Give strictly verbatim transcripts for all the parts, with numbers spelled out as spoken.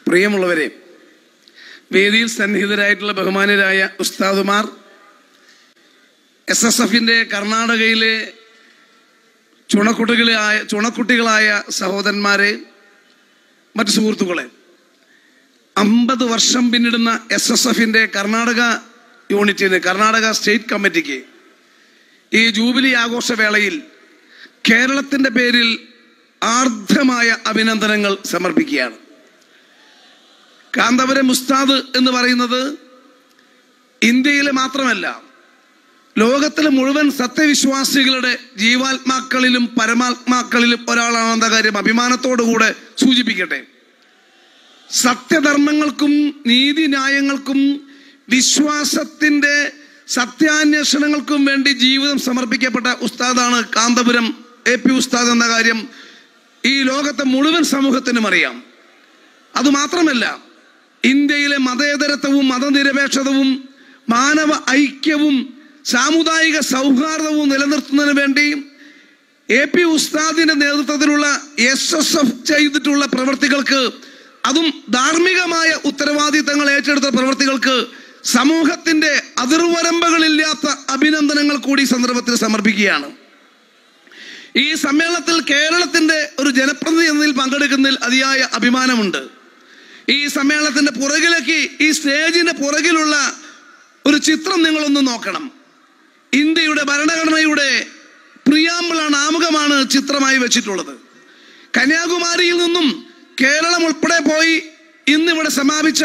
പ്രിയമുള്ളവരെ, വേദിയിൽ സന്നിഹിതരായിട്ടുള്ള ബഹുമാനരായ ഉസ്താദുമാർ, എസ് എസ് എഫിന്റെ കർണാടകയിലെ ചുണക്കുട്ടികളായ ചുണക്കുട്ടികളായ സഹോദരന്മാരെ, മറ്റു സുഹൃത്തുക്കളെ, അമ്പത് വർഷം പിന്നിടുന്ന എസ് എസ് എഫിന്റെ കർണാടക യൂണിറ്റിന്, കർണാടക സ്റ്റേറ്റ് കമ്മിറ്റിക്ക് ഈ ജൂബിലി ആഘോഷവേളയിൽ കേരളത്തിന്റെ പേരിൽ ആർദ്രമായ അഭിനന്ദനങ്ങൾ സമർപ്പിക്കുകയാണ്. കാന്തപുരം ഉസ്താദ് എന്ന് പറയുന്നത് ഇന്ത്യയിലെ മാത്രമല്ല, ലോകത്തിലെ മുഴുവൻ സത്യവിശ്വാസികളുടെ ജീവാത്മാക്കളിലും പരമാത്മാക്കളിലും ഒരാളാണെന്ന കാര്യം അഭിമാനത്തോടുകൂടെ സൂചിപ്പിക്കട്ടെ. സത്യധർമ്മങ്ങൾക്കും നീതിന്യായങ്ങൾക്കും വിശ്വാസത്തിന്റെ സത്യാന്വേഷണങ്ങൾക്കും വേണ്ടി ജീവിതം സമർപ്പിക്കപ്പെട്ട ഉസ്താദാണ് കാന്തപുരം എ പി ഉസ്താദ് എന്ന കാര്യം ഈ ലോകത്തെ മുഴുവൻ സമൂഹത്തിനും അറിയാം. അതുമാത്രമല്ല, ഇന്ത്യയിലെ മതേതരത്വവും മതനിരപേക്ഷതവും മാനവ ഐക്യവും സാമുദായിക സൗഹാർദ്ദവും നിലനിർത്തുന്നതിന് വേണ്ടി എ പി ഉസ്താദിന്റെ നേതൃത്വത്തിലുള്ള എസ് എസ് എഫ് ചെയ്തിട്ടുള്ള പ്രവൃത്തികൾക്ക്, അതും ധാർമ്മികമായ ഉത്തരവാദിത്തങ്ങൾ ഏറ്റെടുത്ത പ്രവൃത്തികൾക്ക് സമൂഹത്തിന്റെ അതിർവരമ്പുകളില്ലാത്ത അഭിനന്ദനങ്ങൾ കൂടി സന്ദർഭത്തിൽ സമർപ്പിക്കുകയാണ്. ഈ സമ്മേളനത്തിൽ കേരളത്തിന്റെ ഒരു ജനപ്രതിനിധി എന്നതിൽ പങ്കെടുക്കുന്നതിൽ അതിയായ അഭിമാനമുണ്ട്. ഈ സമ്മേളനത്തിന്റെ പുറകിലേക്ക്, ഈ സ്റ്റേജിന്റെ പുറകിലുള്ള ഒരു ചിത്രം നിങ്ങളൊന്ന് നോക്കണം. ഇന്ത്യയുടെ ഭരണഘടനയുടെ പ്രിയാമ്പിളാണ്, ആമുഖമാണ് ചിത്രമായി വെച്ചിട്ടുള്ളത്. കന്യാകുമാരിയിൽ നിന്നും കേരളം ഉൾപ്പെടെ പോയി ഇന്നിവിടെ സമാപിച്ച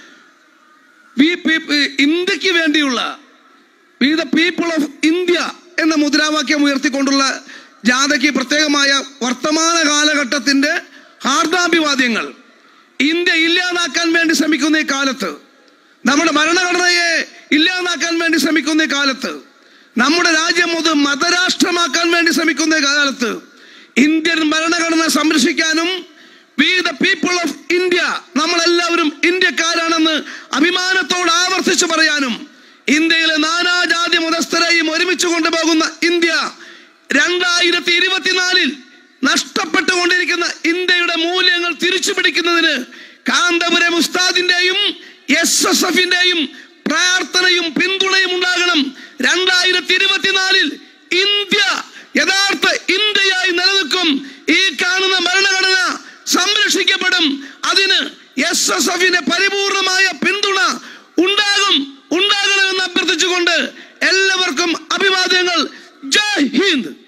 ഇന്ത്യക്ക് വേണ്ടിയുള്ള we the people of India എന്ന മുദ്രാവാക്യം ഉയർത്തിക്കൊണ്ടുള്ള ജാഥയ്ക്ക് പ്രത്യേകമായ വർത്തമാന കാലഘട്ടത്തിന്റെ ഹാർദാഭിവാദ്യങ്ങൾ. ഇന്ത്യ ഇല്ലാതാക്കാൻ വേണ്ടി ശ്രമിക്കുന്ന ഈ കാലത്ത്, നമ്മുടെ ഭരണഘടനയെ ഇല്ലാതാക്കാൻ വേണ്ടി ശ്രമിക്കുന്ന ഈ കാലത്ത്, നമ്മുടെ രാജ്യം അത് മതരാഷ്ട്രമാക്കാൻ വേണ്ടി ശ്രമിക്കുന്ന കാലത്ത് ഇന്ത്യൻ ഭരണഘടന സംരക്ഷിക്കാനും we the people of India, നമ്മളെല്ലാവരും ഇന്ത്യക്കാരാണെന്ന് അഭിമാനത്തോട് ആവർത്തിച്ചു പറയാനും, ഇന്ത്യയിലെ നാനാജാതി മതസ്ഥരെയും ഒരുമിച്ച് കൊണ്ടുപോകുന്ന ഇന്ത്യ രണ്ടായിരത്തി ഇരുപത്തിനാലിൽ നഷ്ടപ്പെട്ടുകൊണ്ടിരിക്കുന്ന ഇന്ത്യയുടെ മൂല്യങ്ങൾ തിരിച്ചു പിടിക്കുന്നതിന് കാന്തപുരം ഉസ്താദിന്റെയും എസ് എസ് എഫിന്റെയും പ്രാർത്ഥനയും പിന്തുണയും ഉണ്ടാകണം. രണ്ടായിരത്തി ഇരുപത്തിനാലിൽ ഇന്ത്യ യഥാർത്ഥ ഇന്ത്യയായി നിലനിൽക്കും. ഈ കാണുന്ന ഭരണഘടന സംരക്ഷിക്കപ്പെടും. അതിന് എസ് എസ് എഫിന്റെ പരിപൂർണമായ പിന്തുണ ഉണ്ടാകും ഉണ്ടാകണമെന്ന് അഭ്യർത്ഥിച്ചുകൊണ്ട് എല്ലാവർക്കും അഭിവാദ്യങ്ങൾ. ജയ് ഹിന്ദ്.